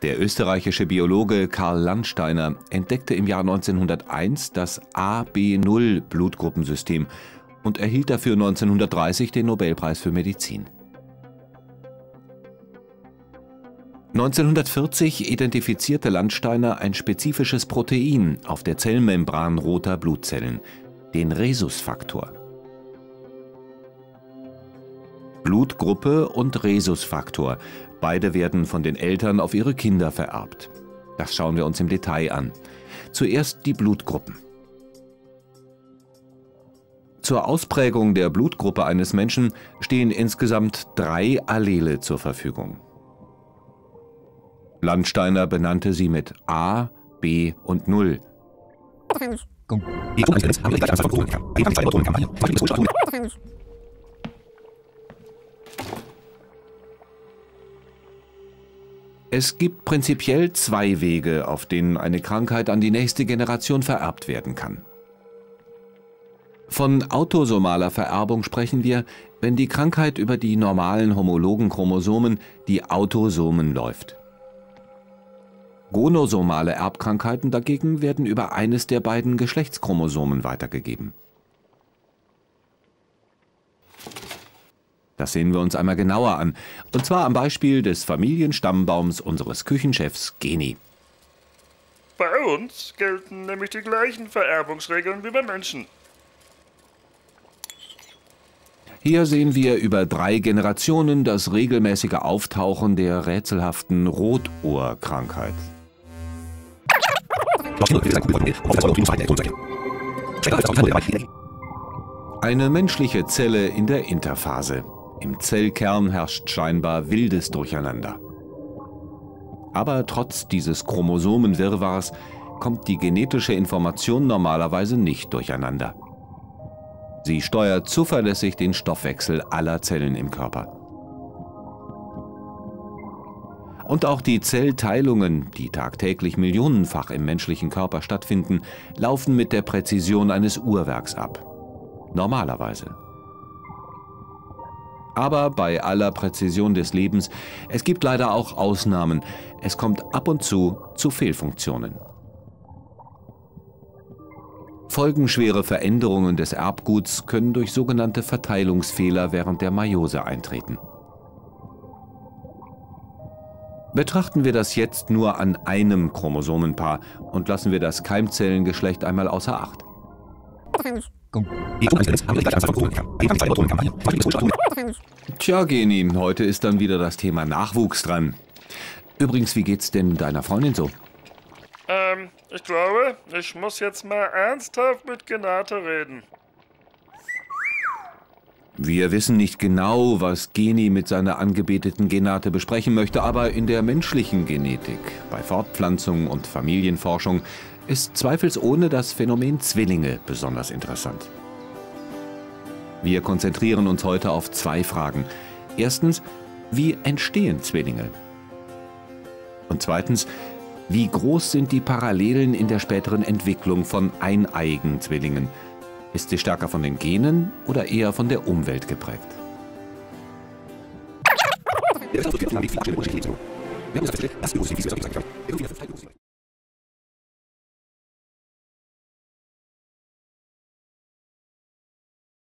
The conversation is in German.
Der österreichische Biologe Karl Landsteiner entdeckte im Jahr 1901 das AB0-Blutgruppensystem und erhielt dafür 1930 den Nobelpreis für Medizin. 1940 identifizierte Landsteiner ein spezifisches Protein auf der Zellmembran roter Blutzellen, den Rhesusfaktor. Blutgruppe und Rhesusfaktor, beide werden von den Eltern auf ihre Kinder vererbt. Das schauen wir uns im Detail an. Zuerst die Blutgruppen. Zur Ausprägung der Blutgruppe eines Menschen stehen insgesamt 3 Allele zur Verfügung. Landsteiner benannte sie mit A, B und 0. Es gibt prinzipiell 2 Wege, auf denen eine Krankheit an die nächste Generation vererbt werden kann. Von autosomaler Vererbung sprechen wir, wenn die Krankheit über die normalen homologen Chromosomen, die Autosomen, läuft. Gonosomale Erbkrankheiten dagegen werden über eines der beiden Geschlechtschromosomen weitergegeben. Das sehen wir uns einmal genauer an, und zwar am Beispiel des Familienstammbaums unseres Küchenchefs Geni. Bei uns gelten nämlich die gleichen Vererbungsregeln wie bei Menschen. Hier sehen wir über 3 Generationen das regelmäßige Auftauchen der rätselhaften Rotohrkrankheit. Eine menschliche Zelle in der Interphase. Im Zellkern herrscht scheinbar wildes Durcheinander. Aber trotz dieses Chromosomenwirrwarrs kommt die genetische Information normalerweise nicht durcheinander. Sie steuert zuverlässig den Stoffwechsel aller Zellen im Körper. Und auch die Zellteilungen, die tagtäglich millionenfach im menschlichen Körper stattfinden, laufen mit der Präzision eines Uhrwerks ab. Normalerweise. Aber bei aller Präzision des Lebens, es gibt leider auch Ausnahmen. Es kommt ab und zu Fehlfunktionen. Folgenschwere Veränderungen des Erbguts können durch sogenannte Verteilungsfehler während der Meiose eintreten. Betrachten wir das jetzt nur an einem Chromosomenpaar und lassen wir das Keimzellengeschlecht einmal außer Acht. Tja, Geni, heute ist dann wieder das Thema Nachwuchs dran. Übrigens, wie geht's denn deiner Freundin so? Ich glaube, ich muss jetzt mal ernsthaft mit Genate reden. Wir wissen nicht genau, was Geni mit seiner angebeteten Genate besprechen möchte, aber in der menschlichen Genetik, bei Fortpflanzung und Familienforschung, ist zweifelsohne das Phänomen Zwillinge besonders interessant. Wir konzentrieren uns heute auf 2 Fragen. Erstens, wie entstehen Zwillinge? Und zweitens, wie groß sind die Parallelen in der späteren Entwicklung von eineiigen Zwillingen? Ist sie stärker von den Genen oder eher von der Umwelt geprägt?